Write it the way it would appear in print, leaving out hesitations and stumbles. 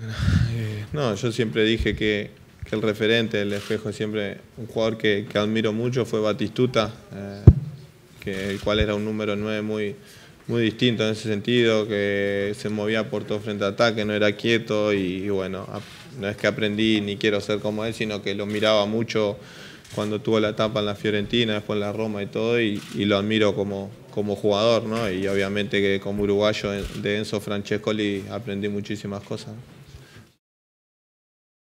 No, yo siempre dije que el referente, el espejo, siempre un jugador que admiro mucho fue Batistuta, el cual era un número 9 muy distinto en ese sentido, que se movía por todo frente a ataque, no era quieto y bueno, no es que aprendí ni quiero ser como él, sino que lo miraba mucho cuando tuvo la etapa en la Fiorentina, después en la Roma y todo, y lo admiro como jugador, ¿no? Y obviamente que como uruguayo de Enzo Francescoli aprendí muchísimas cosas.